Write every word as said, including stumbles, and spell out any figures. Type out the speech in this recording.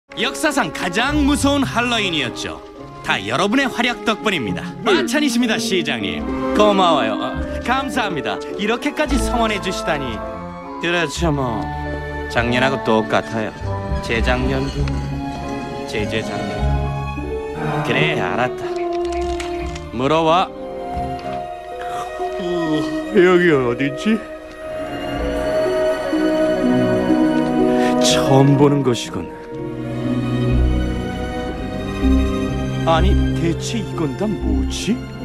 역사상 가장 무서운 할로윈이었죠. 다 여러분의 활약 덕분입니다. 마찬이십니다, 시장님. 고마워요. 어, 감사합니다. 이렇게까지 성원해 주시다니. 그렇죠, 뭐 작년하고 똑같아요. 재작년도 재재작년. 그래, 알았다. 물어봐. 어, 여기 어디지? 처음 보는 것이군. 아니, 대체 이건 다 뭐지?